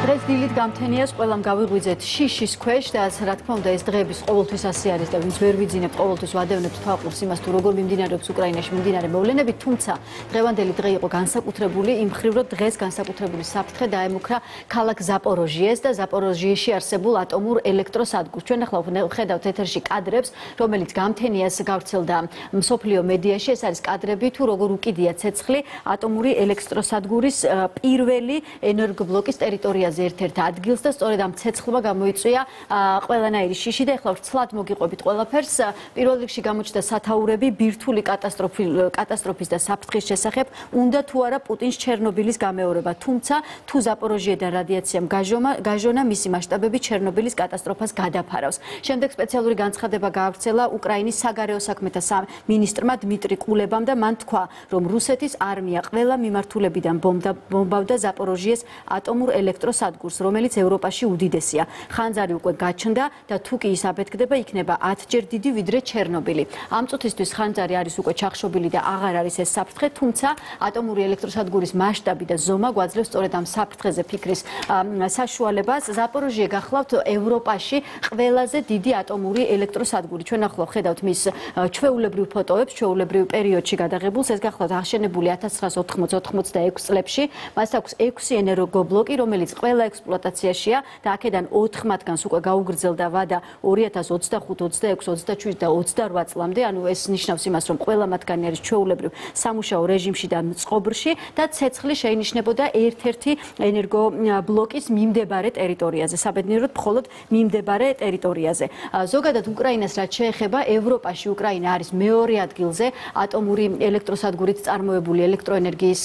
დღეს დილით გამთენიას ყველამ გავიღვიძეთ შიშის ქვეშ და რა თქმა უნდა ეს დღეების ყოველთვის ასე არის და ვინც ვერ ვიძინებთ ყოველთვის ვადევნებთ თვალყურს იმას თუ როგორ მიმდინარეობს უკრაინაში მიმდინარე მოვლენები, თუმცა დღევანდელი დღე იყო განსაკუთრებული იმ მხრივ რომ დღეს განსაკუთრებული საფრთხე დაემუქრა ქალაქ ზაპოროჟიეს და ზაპოროჟიეში არსებულ ატომურ ელექტროსადგურს. ჩვენ ახლა ხედავთ ეთერში კადრებს, რომელიც გამთენიას გავრცელდა მსოფლიო მედიაში. ეს არის კადრები თუ როგორ უკიდია ცეცხლი ატომური ელექტროსადგურის პირველი ენერგობლოკის ტერიტორიაზე ერთ-ერთ ადგილს და სწორედ ამ ცეცხლმა გამოიწვია ყველანაირი შიში და ეხლა ვცლად მოგიყვებით ყველაფერს. პირველ რიგში გამოჩნდა სათაურები ბირთვული კატასტროფის და საფრთხის შესახებ, უნდა თუ არა პუტინს ჩერნობილის გამეორება, თუმცა თუ ზაპოროჟიედან რადიაციამ გაჟონა, მისი მასშტაბები ჩერნობილის კატასტროფას გადაფარავს. შემდეგ სპეციალური განცხადება გაავრცელა უკრაინის საგარეო საქმეთა მინისტრმა დმიტრი კულებამ და მან თქვა, რომ რუსეთის არმია ყველა მიმართულებიდან ბომბავდა ზაპოროჟიეს ატომურ ელექტროსადგურს, რომელიც ევროპაში უდიდესია. ხანძარი უკვე გაჩნდა და თუ კი ის აფეთქდება, იქნება 10-ჯერ დიდი ვიდრე ჩერნობილი. ამ წუთისთვის ხანძარი არის უკვე ჩახშობილი და აღარ არის ეს საფრთხე, თუმცა ატომური ელექტროსადგურის მასშტაბი და ზომა გვაძლევს სწორედ ამ საფრთხეზე ფიქრის საშუალებას. ზაპოროჟიე გახლავთ ევროპაში ყველაზე დიდი ატომური ელექტროსადგური. ჩვენ ახლა ხედავთ მის ჩვეულებრივ ფოტოებს, ჩვეულებრივ პერიოდში გადაღებულს. ეს გახლავთ აღშენებული 1980-86 წლებში. მას აქვს 6 ენერგობლოკი, რომელიც ყველა ექსპლუატაციაშია და აქედან 4 მათგანს უკვე გაუგრძელდა ვადა 2025, 26, 27 და 28 წლამდე. ანუ ეს ნიშნავს იმას, რომ ყველა მათგანი არის ჩვეულებრივ სამუშაო რეჟიმში და წყობრში და ცეცხლი შეინიშნებოდა ერთ-ერთი ენერგობლოკის მიმდებარე ტერიტორიაზე, საბედნიეროდ მხოლოდ მიმდებარე ტერიტორიაზე. ზოგადად უკრაინას რაც შეეხება, ევროპაში უკრაინა არის მეორე ადგილზე ატომური ელექტროსადგურით წარმოებული ელექტროენერგიის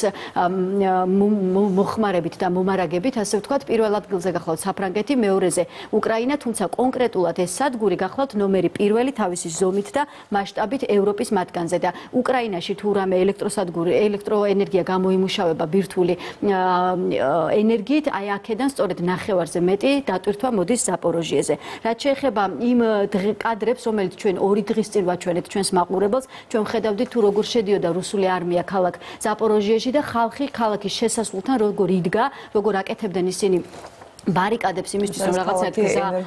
მოხმარებით და მომარაგებით, ასე ვთქვათ, პირველ ადგილზე გახლავთ საფრანგეთი, მეორეზე უკრაინა, თუმცა კონკრეტულად ეს სადგური გახლავთ ნომერი პირველი თავისი ზომით და მასშტაბით ევროპის მათგანზე და უკრაინაში თუ რამე ელექტროენერგია გამოიმუშავება ბირთვული ენერგიით, აი აქედან სწორედ ნახევარზე მეტი დატვირთვა მოდის ზაპოროჟიეზე. რაც შეეხება იმ კადრებს, რომელიც ჩვენ 2 დღის წინ ვაჩვენეთ ჩვენს მაყურებელს, ჩვენ ხედავდით თუ როგორ შედიოდა რუსული არმია ქალაქ ზაპოროჟიეში და ხალხი ქალაქის შესასვლელთან როგორ იდგა, როგორ აკეთებდნენ ისინი ბარიკადებს იმისთვის რომ რაღაცნაირად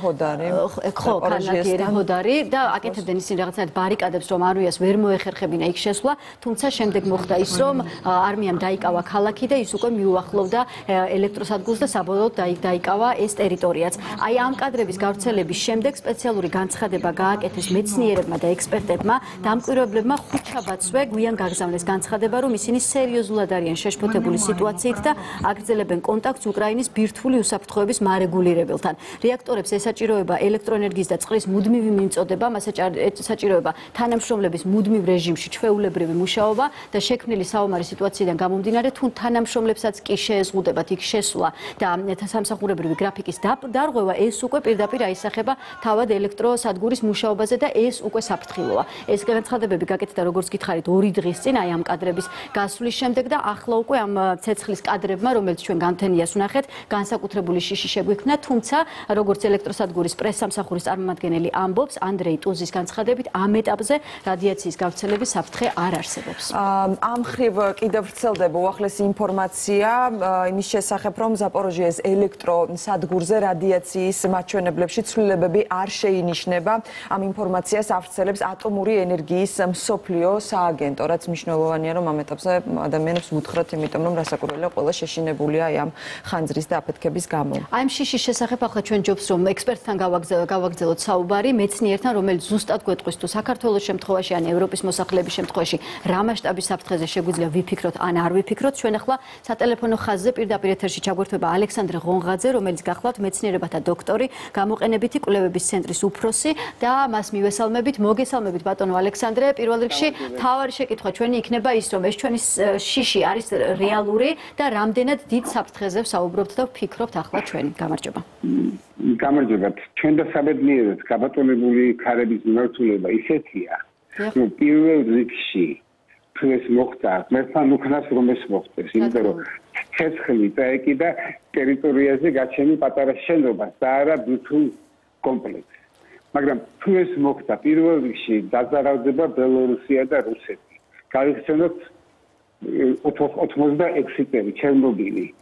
ხო, კანადიერი ჰოდარი და აკეთებდნენ ისინი რაღაცნაირად ბარიკადებს რომ არმიას ვერ მოეხერხებინა იქ შესვლა, თუმცა შემდეგ მოხდა ის რომ არმიამ დაიკავა ქალაქი და ის უკვე მიუახლოვდა ელექტროსადგურს და საბოლოოდ დაიკავა ეს ტერიტორიაც. აი ამ კადრების გავრცელების შემდეგ სპეციალური განცხადება გააკეთეს მეცნიერებმა და ექსპერტებმა, დამკვირვებლებმა ხუთშაბათსვე გვიან გაგზავნეს განცხადება, რომ ისინი სერიოზულად არიან შეშფოთებული სიტუაციით და აგრძელებენ კონტაქტს უკრაინის ბირთვული უსაფრთხოების მარეგულირებელთან. რეაქტორებს ესაჭიროება ელექტროენერგიის და წყლის მუდმივი მიმწოდება, მას ესაჭიროება თანამშრომლების მუდმივ რეჟიმში ჩვეულებრივი მუშაობა და შექმნილი საომარი სიტუაციიდან გამომდინარე, თუ თანამშრომლებსაც კი შეეზღუდებათ იქ შესვლა და სამსახურებრივი გრაფიკის დარღვევა, ეს უკვე პირდაპირ აისახება თავად ელექტროსადგურის მუშაობაზე და ეს უკვე საფრთხილოა. ეს განცხადებები გაკეთდა როგორც გითხარით 2 დღის წინ, აი ამ კადრების გასვლის შემდეგ და ახლა უკვე ამ ცეცხლის კადრებმა, რომელიც ჩვენ გამთენიას ვნახეთ, განსაკუთრებული შეგვექმნა, თუმცა როგორც ელექტროსადგურის პრესსამსახურის წარმომადგენელი ამბობს, ანდრეი ტუზის განცხადებით, ამ ეტაპზე რადიაციის გავრცელების საფრთხე არ არსებობს. ამ მხრივ კიდევ ვრცელდება უახლესი ინფორმაცია იმის შესახებ, რომ ზაპოროჟიეს ელექტროსადგურზე რადიაციის მაჩვენებლებში ცვლილებები არ შეინიშნება. ამ ინფორმაციას ავრცელებს ატომური ენერგიის მსოფლიო სააგენტო, რაც მნიშვნელოვანია, რომ ამ ეტაპზე ადამიანებს მუთხრათ, იმიტომ რომ რასაკვირველია ყველა შეშინებულია ამ ხანძრის და აფეთქების გამო. აი ამ შიშის შესახებ ახლა ჩვენ ჯობს რომ ექსპერტთან გავაგრძელოთ საუბარი, მეცნიერთან, რომელიც ზუსტად გვეტყვის თუ საქართველოს შემთხვევაში ან ევროპის მოსახლეების შემთხვევაში რა მასშტაბის საფრთხეზე შეგვიძლია ვიფიქროთ ან არ ვიფიქროთ. ჩვენ ახლა სატელეფონო ხაზზე პირდაპირ ეთერში ჩაგვერთვება ალექსანდრე ღონღაძე, რომელიც გახლავთ მეცნიერებათა დოქტორი, გამოყენებითი კვლევების ცენტრის უფროსი და მას მივესალმებით. მოგესალმებით ბატონო ალექსანდრე. პირველ რიგში მთავარი შეკითხვა ჩვენი იქნება ის, რომ ეს ჩვენი შიში არის რეალური და რამდენად დიდ საფრთხეზე ვსაუბრობთ და ვფიქრობთ ახლა ჩვენი. გამარჯობა. გამარჯობა. ჩვენ და საბედნიეროდ გაბატონებული ქარების მიმართულება ისეთია, რომ პირველ რიგში თუ ეს მოხდა, მერთან უკნას რომ ეს მოხდეს, იმიტომ რომ ცეცხლი წაეკიდა ტერიტორიაზე გაჩენილ პატარა შენობას და არა ბირთვულ კომპლექსს. მაგრამ თუ ეს მოხდა, პირველ რიგში დაზარავდება ბელორუსია და რუსეთი. გავიხსენოთ 86 წელი ჩერნობილი.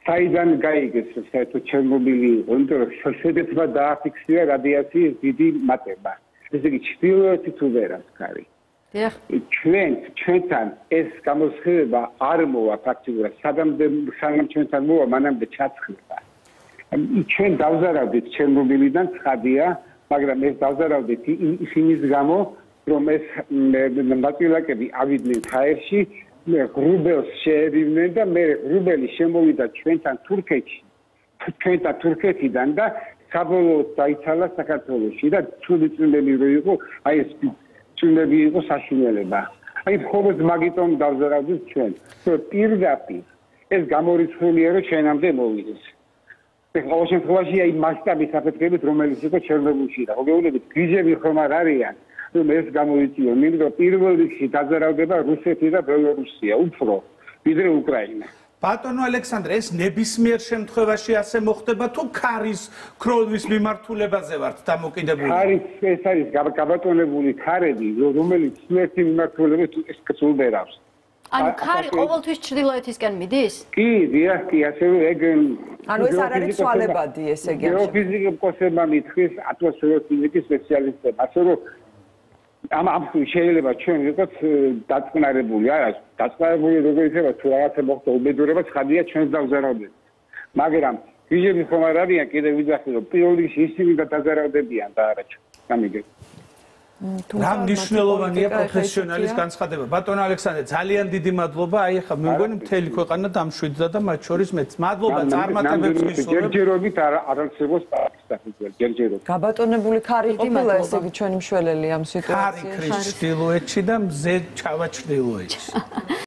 საიდან გაიგეს საერთოდ ჩერნობილი იყო, იმიტომ რომ შედეგმა დააფიქსირა რადიაციის დიდი მატება. ესე იგი ჩრდილოეთი თუ ვერას კარი. ჩვენთან ეს გამოსხივება არ მოვა ფაქტიურად, სანამ ჩვენთან მოვა, მანამდე ჩაცხლება. ჩვენ დავზარავდით ჩერნობილიდან ცხადია, მაგრამ ეს დავზარავდით იმის გამო, რომ ეს მატილაკები ავიდნენ ჰაერში, ღრუბელს შეერივნენ და მე ღრუბელი შემოვიდა ჩვენთან თურქეთიდან და საბოლოოდ დაიცალა საქართველოში და ცუდი რო იყო, აი ეს ცუნები იყო საშინელება. აი მხოლოდ მაგიტომ დავზარავდით ჩვენ. პირდაპირ ეს გამორიცხულია, რომ ჩვენამდე მოვიდეს. ყოველ შემთხვევაში აი მასშტაბის საფრთხებით, რომელიც იყო ჩერნობილში და მოგეუბნებით, გიჟები ხომ არ არიან, რომ ეს გამოიწვიო, იმიტომ პირველ რიგში დაზარავდება რუსეთი და ბელორუსია, უფრო ვიდრე უკრაინა. ბატონო ალექსანდრე, ეს ნებისმიერ შემთხვევაში ასე მოხდება თუ ქარის ქრონვის მიმართულებაზე ვართ დამოკიდებული? ეს არის გაბატონებული ქარები, რომელიც ერთი მიმართულებით ეს კცულბერავს. ანუ ქარი ყოველთვის ჩრდილოეთისკენ მიდის? კი, დიახ, კი, ასე რომ ეგ ანუ ეს არ არის ცვალებადი, ესე იგი. გეოფიზიკოსებმა მითხრის ატმოსფეროს ფიზიკის სპეციალისტებმა, ასე რომ ამ შეიძლება ჩვენ ვიყოთ დაწყნარებული, არა, დაწყნარებული როგორ იქნება თუ რაღაცა მოხდა უბედურება ცხადია ჩვენს დავზარავდებით. მაგრამ ვიჟები ხომ არ არიან კიდევ ვიძახი რომ პირველ რიგში ისინი დაზარავდებიან და არა ჩვენ. გამიგეთ. რა მნიშვნელოვანია პროფესიონალის განცხადება. ბატონო ალექსანდრე, ძალიან დიდი მადლობა. აი ახლა მე მგონი მთელი ქვეყანა დამშვიდდა და მათ შორის მეც. მადლობა წარმატებებს გისურვებ. ჯერჯერობით არარსებობს პაკისტანი, ჯერჯერობით. გაბატონებული ქარი ყოფილა, ესე იგი ჩვენი მშველელი ამ სიტუაციაში. ქარი ქრის ჩრდილოეთში და მზე ჩავა ჩრდილოეთში.